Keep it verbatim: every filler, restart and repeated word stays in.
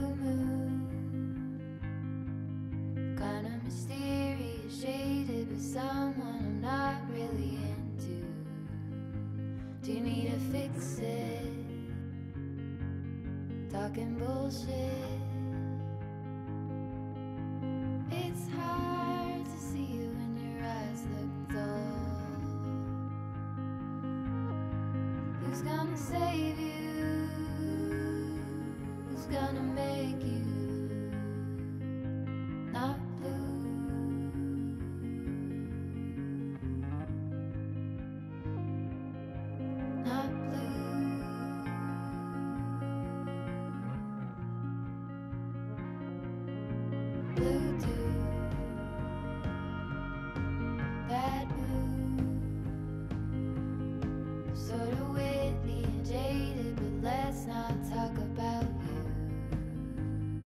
blue moon, kinda mysterious, shaded with someone I'm not really into. Do you need to fix it? Talking bullshit. It's hard to see you when your eyes look dull. Who's gonna save you? Who's gonna make you not blue? Not blue. Blue too.